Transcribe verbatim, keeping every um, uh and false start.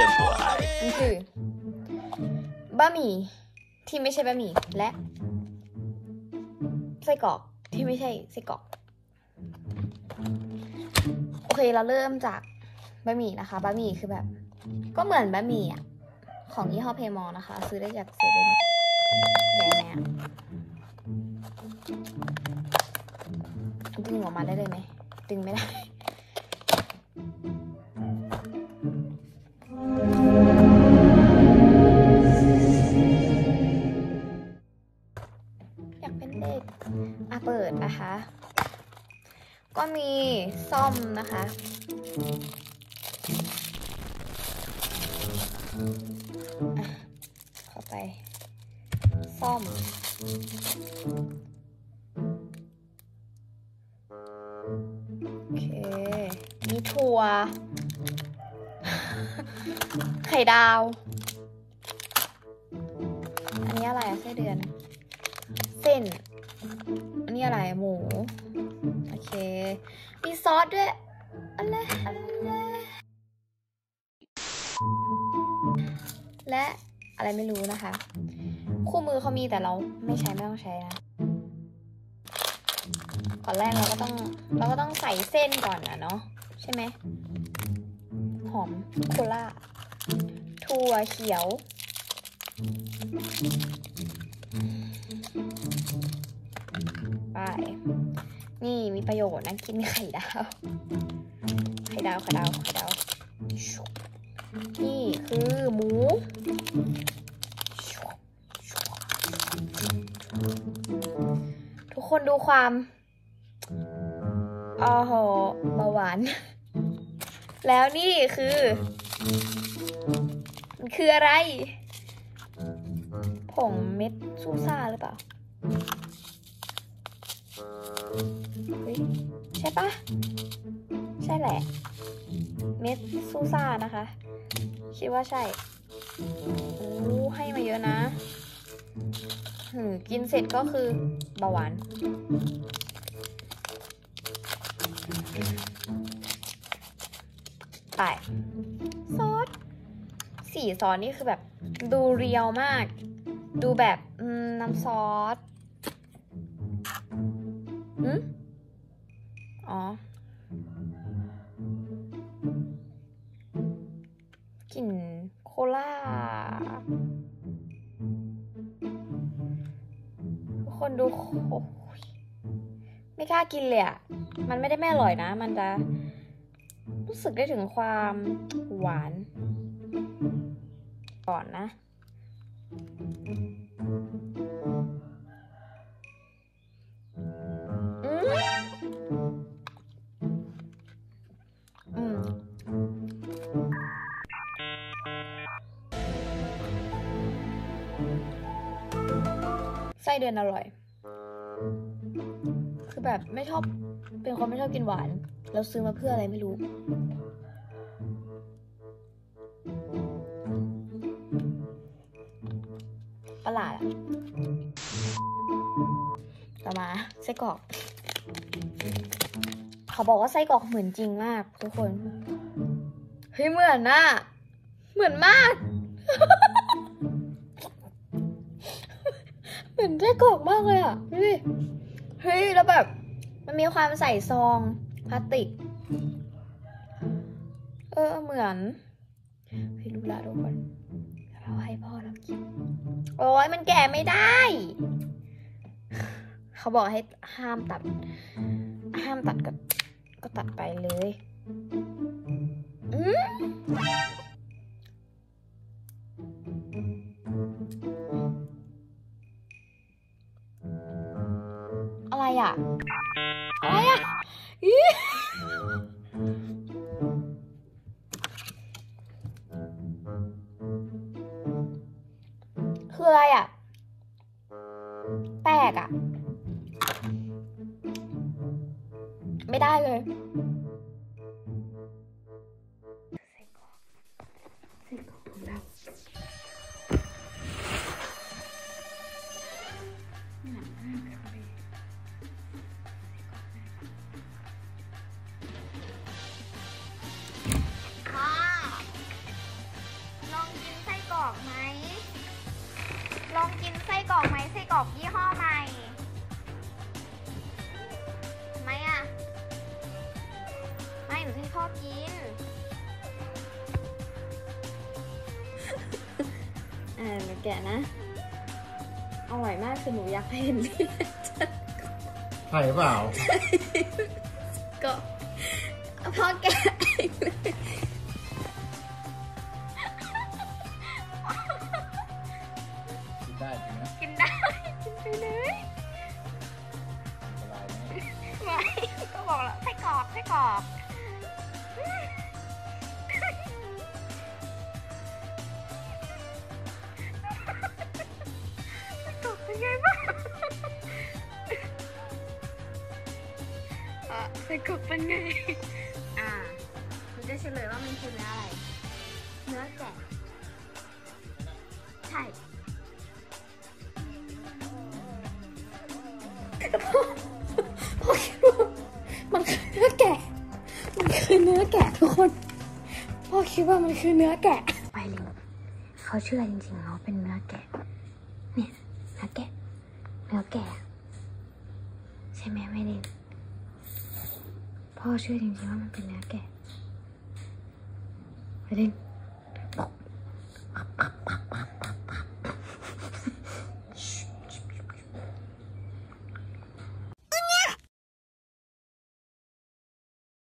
มันคือบะหมี่ที่ไม่ใช่บะหมี่และไส้กรอกที่ไม่ใช่ไส้กรอกโอเคเราเริ่มจากบะหมี่นะคะบะหมี่คือแบบก็เหมือนบะหมี่อ่ะของยี่ห้อเพมอนะคะซื้อได้จากเซเว่นแกะเนี่ยดึงออกมาได้เลยไหมดึงไม่ได้อยากเป็นเด็กอ่ะเปิดนะคะก็มีซ่อมนะคะอ่ะเข้าไปซ่อมโอเคมีถั่วไข่ดาวอันนี้อะไรอะไส้เดือนเส้นอันนี้อะไรหมูโอเคมีซอสด้วยอะไรอะไรและอะไรไม่รู้นะคะคู่มือเขามีแต่เราไม่ใช้ไม่ต้องใช้นะก่อนแรกเราก็ต้องเราก็ต้องใส่เส้นก่อนนะเนาะใช่ไหมหอมโคล่าถั่วเขียวไปนี่มีประโยชน์นะกินไข่ดาวไข่ดาวไข่ดาวไข่ดาวนี่คือหมูทุกคนดูความอ๋อโหเบาหวานแล้วนี่คือมันคืออะไรผงเม็ดซูซ่าหรือเปล่าเฮ้ยใช่ปะใช่แหละเม็ดซูซ่านะคะคิดว่าใช่โอ้ให้มาเยอะนะหืมกินเสร็จก็คือเบาหวานไปซอสสีซอสนี่คือแบบดูเรียวมากดูแบบน้ำซอสอืมอ๋อกลิ่นโคล่าทุกคนดูไม่กล้ากินเลยอ่ะมันไม่ได้ไม่อร่อยนะมันจะรู้สึกได้ถึงความหวานก่อนนะอืมอืมไส้เดือนอร่อยคือแบบไม่ชอบเป็นคนไม่ชอบกินหวานเราซื้อมาเพื่ออะไรไม่รู้ประหลาดอะต่อมาไส้กรอกเขาบอกว่าไส้กรอกเหมือนจริงมากทุกคนเฮ้ยเหมือนน่ะเหมือนมาก เหมือนไส้กรอกมากเลยอ่ะดูดิเฮ้ยแล้วแบบมันมีความใส่ซองพลาสติกเออเหมือนให้รู้ละทุกคนเราให้พ่อเรากินโอ้ยมันแก่ไม่ได้เขาบอกให้ห้ามตัดห้ามตัดก็ก็ตัดไปเลยอืมอะไรอ่ะอะไรอ่ะอีคืออะไรอ่ะแปลกอ่ะไม่ได้เลยใส่กรอกใส่กรอกของเราบอกยี่ห้อใหม่ทำไมอ่ะไม่หนูให้พ่อกินอ่าหนูแกะนะอร่อยมากคือหนูอยากเห็นเลือดใช่เปล่าก็พ่อแกะเองเลยกินได้จริงนะกินได้กินไปเลยไม่ก็บอกแล้วไส้กรอกไส้กรอกเป็นไงบ้างอ่ะไส้กรอกเป็นไงอ่ามันจะเฉลยว่ามันคือเนื้ออะไรเนื้อแกะใช่พ่อคิดว่ามันคือเนื้อแกะมันคือเนื้อแกะทุกคนพ่อคิดว่ามันคือเนื้อแกะไปลิงเขาเชื่อจริงๆเนาะเป็นเนื้อแกะเนี่ยเนื้อแกะเนื้อแกะใช่ไหมไม่ลิงพ่อเชื่อจริงๆว่ามันเป็นเนื้อแกะไปลิง